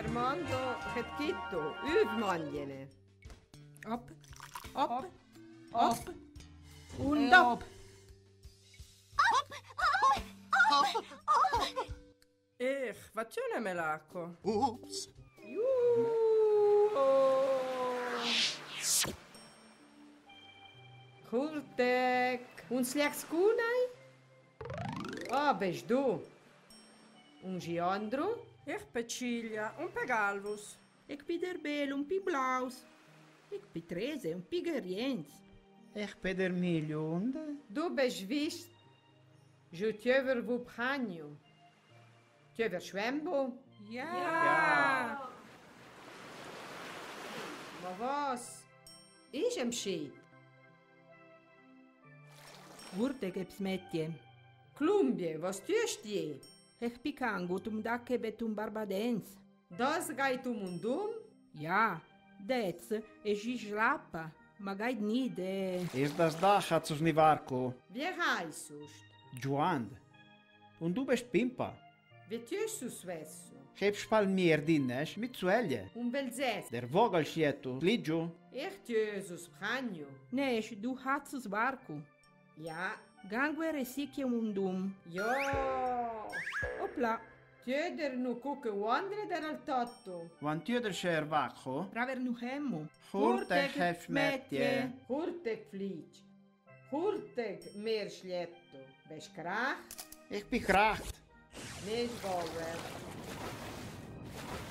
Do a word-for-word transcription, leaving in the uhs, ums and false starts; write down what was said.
Armando, het kitto, uvmanjene. Op, op, Op, op, und e op. Ich, wat tjune me lako? Oeps. Kurtek, un slechts kunai? Ah, bist du? Un Giandro? Ich bin Cilia, un Pegalvus. Ik ben der Bel, un pi blaus. Ik ben Trese, un pi geriens. Ich bin der Emilio und... Du bist wist. Je tjöver vu pranjo. Tjöver schwembo? Ja. Ja. Ma was? Ich am Schied. Urte gebs metje. Klumbie, was tust je? Ich bin kangut um dacke bet um barbadens. Das geht um und um? Ja, dez, e gislapa. Ma gait nide. Ist das Dach hat zu Snivarko? Wie heißt du? Joand. Und du bist Pimpa. Wie tust du svesso? Heb spalmier dinnes mit Zuelje. Un bel zest. Der Vogel schietu. Ligio. Ich tjösus pranjo. Nesh, du hatsus barco. Ja. Ganguere sicchie mundum. Ja. Opla, Tjöder nu kuke wandre der al tatto. Want tjöder scher vakho. praver nu hemmo. Hurtek hef metje. Hurtek flieg. Hurtek meer schletto. Bes krach? Ich bin kracht. Nicht Bauer.